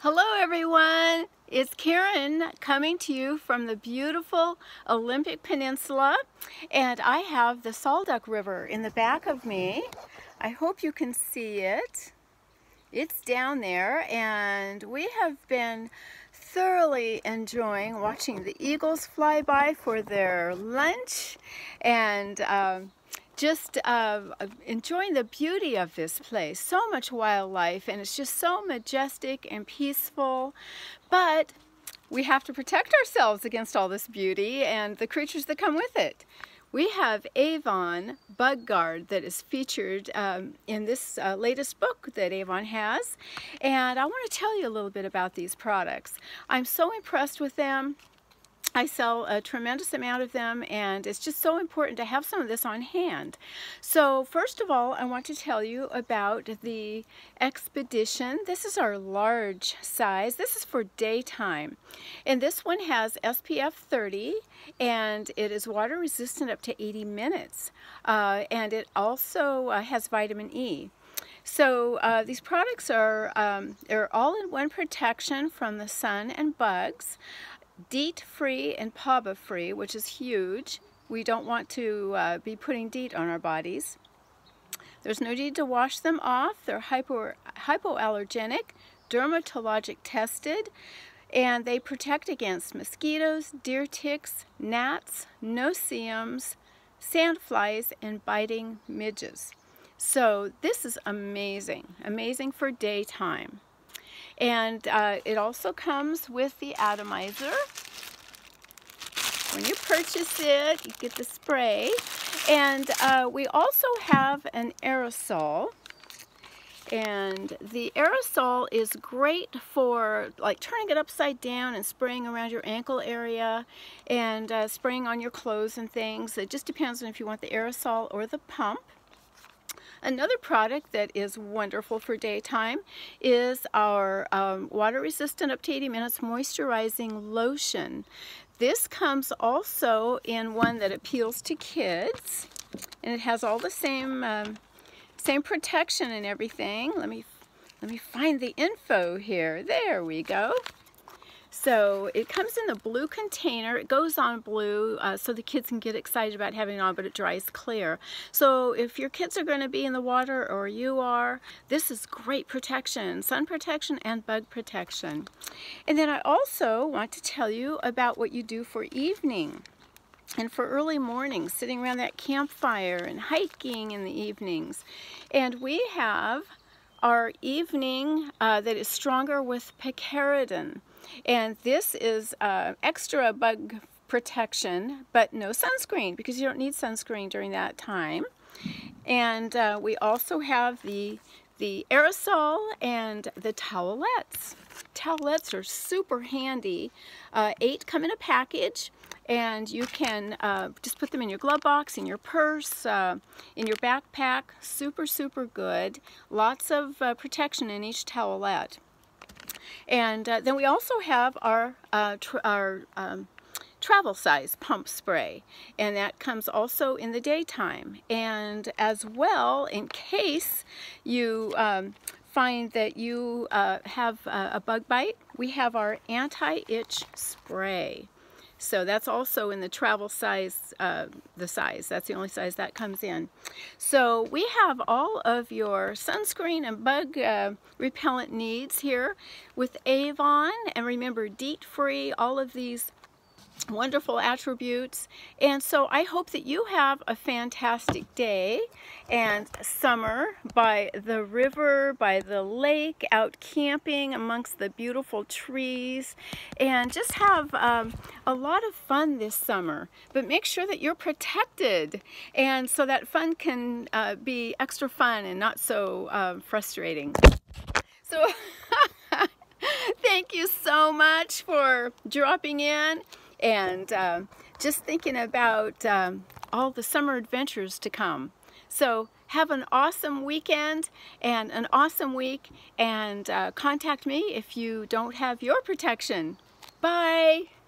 Hello everyone, it's Karen coming to you from the beautiful Olympic Peninsula, and I have the Salduck River in the back of me. I hope you can see it. It's down there, and we have been thoroughly enjoying watching the eagles fly by for their lunch and just enjoying the beauty of this place. So much wildlife, and it's just so majestic and peaceful, but we have to protect ourselves against all this beauty and the creatures that come with it. We have Avon Bug Guard that is featured in this latest book that Avon has, and I want to tell you a little bit about these products. I'm so impressed with them. I sell a tremendous amount of them, and it's just so important to have some of this on hand. So first of all, I want to tell you about the Expedition. This is our large size. This is for daytime, and this one has SPF 30, and it is water resistant up to 80 minutes, and it also has vitamin E. So these products are all-in-one protection from the sun and bugs, DEET-free and PABA-free, which is huge. We don't want to be putting DEET on our bodies. There's no need to wash them off. They're hypoallergenic, dermatologic tested, and they protect against mosquitoes, deer ticks, gnats, no-see-ums, sandflies, and biting midges. So this is amazing, amazing for daytime. And it also comes with the atomizer. When you purchase it, you get the spray. And we also have an aerosol. And the aerosol is great for like turning it upside down and spraying around your ankle area and spraying on your clothes and things. It just depends on if you want the aerosol or the pump. Another product that is wonderful for daytime is our water resistant up to 80 minutes moisturizing lotion. This comes also in one that appeals to kids, and it has all the same protection and everything. Let me find the info here. There we go. So it comes in the blue container. It goes on blue so the kids can get excited about having it on, but it dries clear. So if your kids are going to be in the water or you are, this is great protection, sun protection and bug protection. And then I also want to tell you about what you do for evening and for early morning, sitting around that campfire and hiking in the evenings. And we have our evening that is stronger with picaridin. And this is extra bug protection, but no sunscreen, because you don't need sunscreen during that time. And we also have the aerosol and the towelettes. Towelettes are super handy. 8 come in a package, and you can just put them in your glove box, in your purse, in your backpack. Super, super good. Lots of protection in each towelette. And then we also have our travel size pump spray, and that comes also in the daytime. And as well, in case you find that you have a bug bite, we have our anti-itch spray. So that's also in the travel size, that's the only size that comes in. So we have all of your sunscreen and bug repellent needs here with Avon. And remember, DEET-free, all of these wonderful attributes. And so I hope that you have a fantastic day and summer by the river, by the lake, out camping amongst the beautiful trees, and just have a lot of fun this summer. But make sure that you're protected, and so that fun can be extra fun and not so frustrating. So thank you so much for dropping in and just thinking about all the summer adventures to come. So have an awesome weekend and an awesome week, and contact me if you don't have your protection. Bye!